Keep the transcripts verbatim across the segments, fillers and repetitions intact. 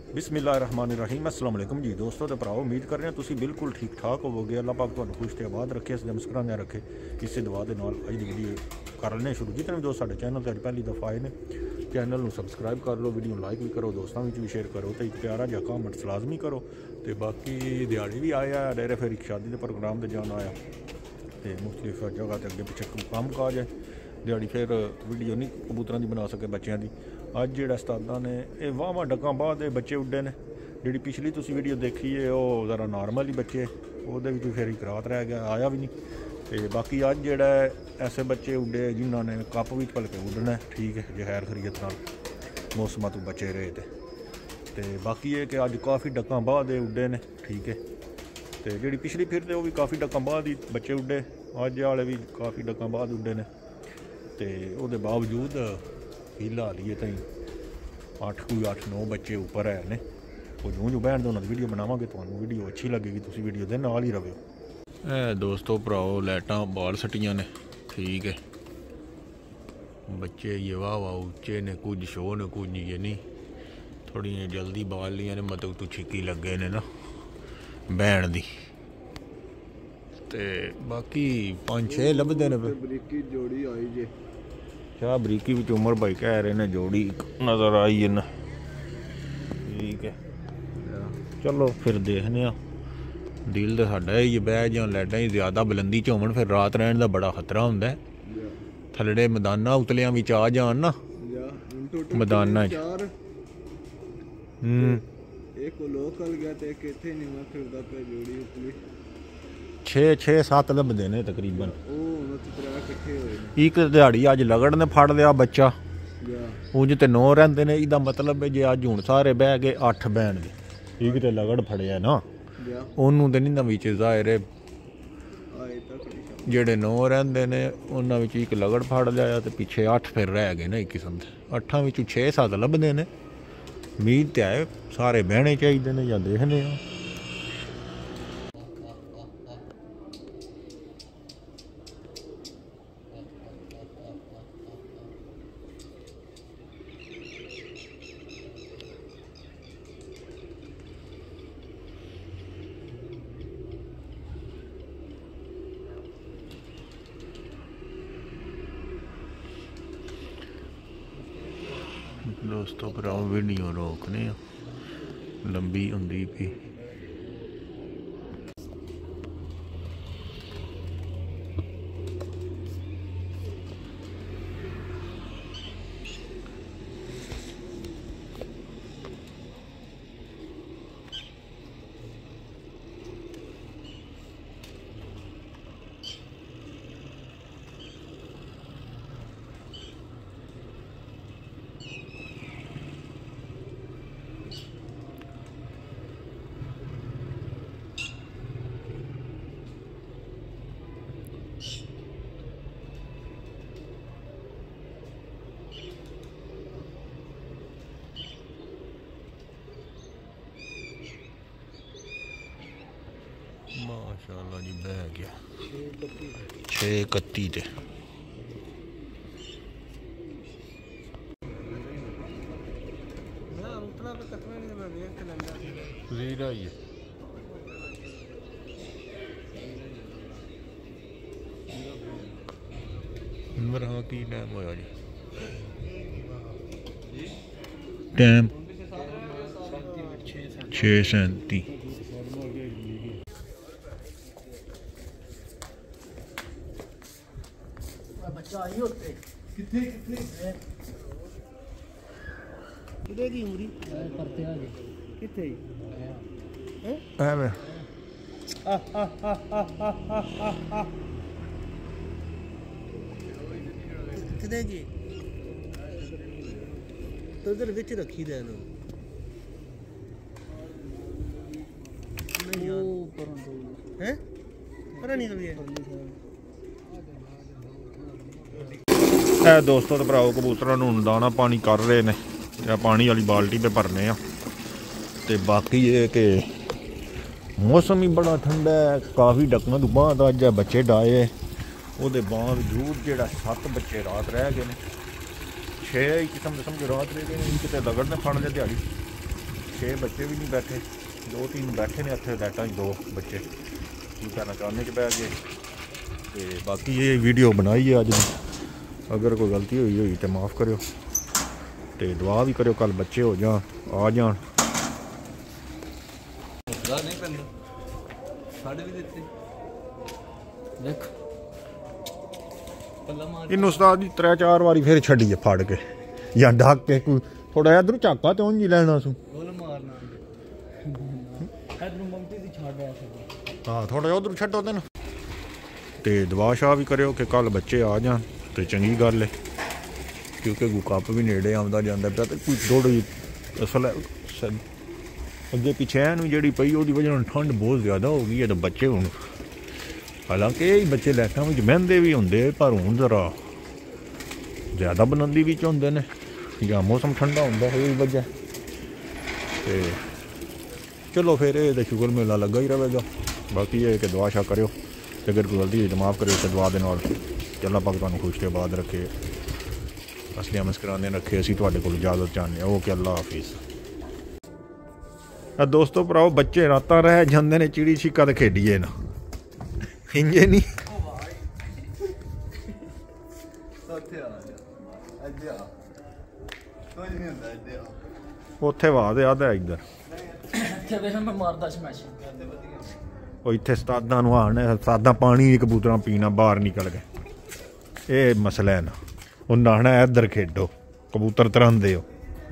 बिस्मिल्लाहिर्रहमानिर्रहीम अस्सलाम वालेकुम जी दोस्तों तो भराओ उम्मीद कर रहे हैं तुम बिल्कुल ठीक ठाक होवोगे। अल्लाह पाक तुहानू खुश ते आबाद रखे, सदा मुस्कुराने रखे। इस दुआ के नाल अज दी वीडियो कर लेने शुरू। जितने भी दोस्त साडे चैनल ते पहली दफ़ा आए ने चैनल नू सबसक्राइब कर लो, वीडियो लाइक भी करो, दोस्तों में भी शेयर करो, तो एक प्यारा जिहा कमेंट्स लाजमी करो। तो बाकी दिहाड़ी भी आया डेरे फिर एक शादी के प्रोग्राम से जाना आया तो मुख्तलिफ जगह तो अगे पिछे कम काज है। दिहाड़ी फिर वीडियो नहीं कबूतरों की बना सके बच्चों की। अज जो उस्तादा ने ये वाहवा डकां बाद बच्चे उड्डे ने। जी पिछली तुसी वीडियो देखी है वो ज़रा नॉर्मल ही बच्चे, वो फिर एक रात रह गया आया भी नहीं। तो बाकी अज जोड़ा ऐसे बच्चे उड्डे जिन्होंने कप भी भल के उड्डना है, ठीक है जो खैर खरीयत नाल मौसम तो बचे रहे थे। तो बाकी ये कि अज काफ़ी डकां बाद उड्डे ने, ठीक है। तो जी पिछली फिर वो भी काफ़ी डकां बाद ही बच्चे उड्डे, अज वाले भी काफ़ी डकां बाद उड्डे ने। तो वो बावजूद फिलहाल ये तई अठ कोई अठ नौ बच्चे उपर है ने। वो जूं जूं बहन उन्होंने वीडियो बनावांगे तो वीडियो अच्छी लगेगी, तुम वीडियो के नाल ही रहो। ए दोस्तों भराओ लाइटां बाल सटियां ने, ठीक है। बच्चे ये वाह वाह उच्चे ने, कुछ शो ने कुछ ये नहीं, थोड़ी जल्दी बाल लिया ने, मतलब तू छिकी लगे ने ना बहन दी। ते बाकी पांच छे लभदे ने बरीकी जोड़ी आई जे शाह बरीकी विच उमर भाई कह रहे ने जोड़ी नज़र आई है ना, ठीक है। चलो फिर देखने दिल तो साडा ही बह जान लाइटां ही ज़्यादा बुलंदी च होवन फिर रात रहने का बड़ा खतरा होंदा है। थल्ले मैदाना उतलियां विच आ जान ना मैदाना छे छे सत्त लभदे ने तकरीबन। एक दिहाड़ी अज लगड़ ने फड़ लिया बच्चा, उंज ते नौ रहिंदे ने। इहदा मतलब है जे अज हुण सारे बह गए अठ बहणगे। एक तो लगड़ फड़िया ना उन्होंने तो नहीं ना विच जाहिर है जेड़े नौ रहिंदे ने उन्हां विच एक लगड़ फड़ लिया तो पिछे अठ फिर रह गए ना। एक किस्म के अठां विचों छे सत्त लभदे ने। उम्मीद तो है सारे बहने चाहिए ने या देखने। दोस्तों भराओ वीडियो रोकने लंबी होंदी भी। माशाअल्लाह जी बह गया छे इकत्ती ते। जीरा ही है हाँ की टाइम होया जी टाइम छे सैंती। कितने कितने कितने की उम्री करते आ गए कितने हैं हां मैं आ आ आ आ आ आ कितने की तो इधर विच रखी दे ना नहीं यार हैं पर निकल गया। है दोस्तों तो भराओ कबूतरों नूं दाना पानी कर रहे हैं, पानी वाली बाल्टी पे भरने। तो बाकी ये कि मौसम ही बड़ा ठंडा है, काफ़ी डकना तो बाद अज बच्चे डाए। वो बावजूद जो सत्त बच्चे रात रह गए, छे किस्म किस्म के रात रह गए। कितने लगड़ ने फड़ लिया दिहाड़ी छे बच्चे भी नहीं बैठे, दो तीन बैठे ने इत्थे लाइटां दो बच्चे की करना चाहने च बह गए। तो बाकी ये वीडियो बनाई है अज, अगर कोई गलती हुई हुई तो माफ़ करो, तो दुआ भी करो कल बच्चे हो जान आ जान। इन उस्ताद जी त्रै चार बारी फिर छड़ी है फड़ के या ढक के, कोई थोड़ा इधर झाका तो उंज ही लेना सू। हाँ थोड़ा उधर छड्डो ते ना, तो दुआ शाह भी करो कि कल बच्चे आ जान तो चंगी गल है, क्योंकि कोई कप भी नेड़े आंदा जांदा पिया, तो कोई थोड़ी असल अगे पिछे जी पई वो वजह ठंड बहुत ज़्यादा हो गई है। तो बच्चे हूँ हालांकि यही बच्चे लाइटां में बहते भी होंगे, पर हूँ जरा ज़्यादा बुलंदी भी होंगे ने या मौसम ठंडा होंगे यही वजह। तो चलो फिर ये शुगर मेला लगा ही रहेगा। बाकी ये कि दुआ शा करो, अगर कोई गलती हुई तो माफ़ करो, तो दुआ दे नाल अल्लाह पाक तुहानू खुश ते आबाद रखे, हसदियां मुस्करांदियां रखे। असीं तुहाडे कोल इजाजत चाहते हैं। ओके अल्लाह हाफिज़। दोस्तों भराओ बच्चे रातां रह जांदे ने, चिड़ी छिक्का ते खेडीए ना इंजे नहीं। उत्थे वाद आदा इधर इत्थे उस्तादां नूं आने, उस्तादां पानी कबूतरां पीना बाहर निकल गए, ये मसला है ना। वो नहाना इधर खेडो, कबूतर तरंदे हो।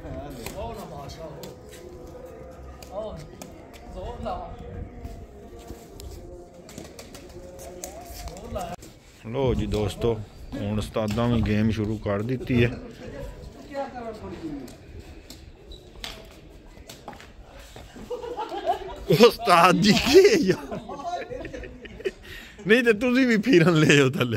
लो जी दोस्तों हुण उस्तादां भी गेम शुरू कर दी है। उस्ताद जी यार नहीं तो तुसी भी फिरन ले हो थले।